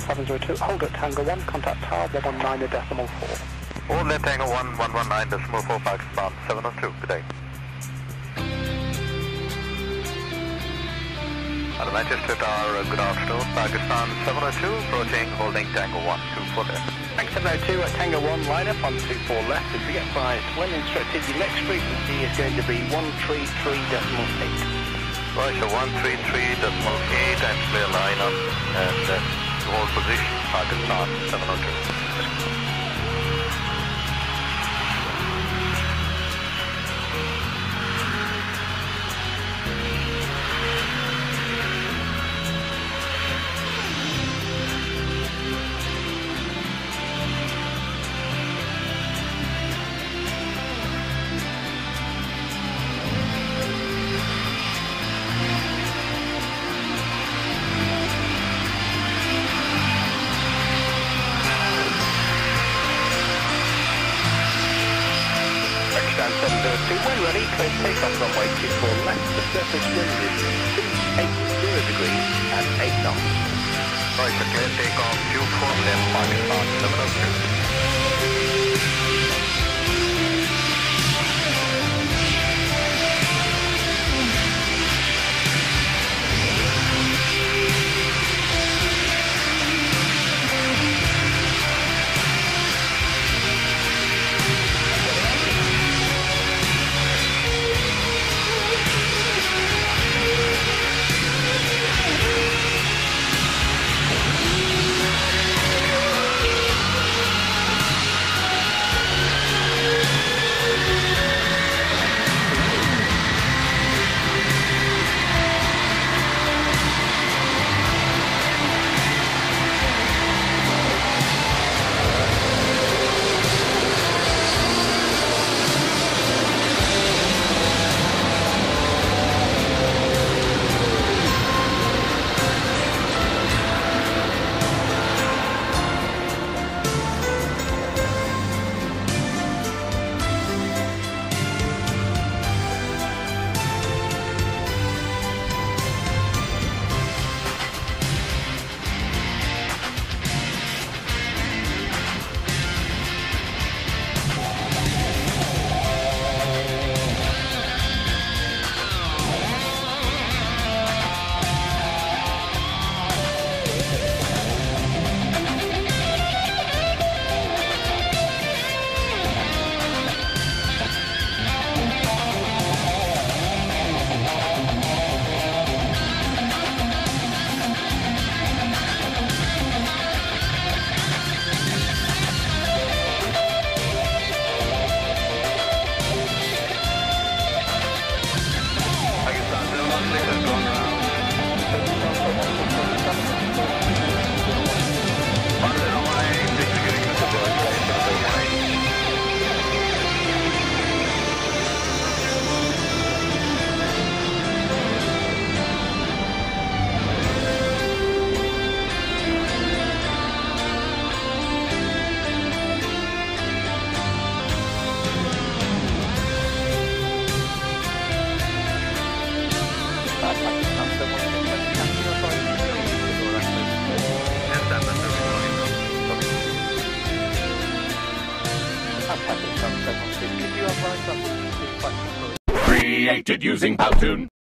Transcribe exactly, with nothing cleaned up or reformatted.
seven zero two, hold at Tango one, contact tower one one nine decimal four. Hold at Tango one, one one nine decimal four, Pakistan seven oh two, good day. Hello Manchester Tower, good afternoon, Pakistan seven oh two, approaching, holding Tango one two four left. Thanks seven oh two at Tango one, line up on two four left, and be advised, when instructed, the next frequency is going to be one three three decimal eight. Right, so one three three decimal eight and clear line up and uh, hold position, Pakistan seven oh two. seven zero two, when ready, clear takeoff runway two four left, the surface wind is two eight zero degrees and eight knots. Right, so clear takeoff two four left, Pakistan seven oh two. Created using Powtoon.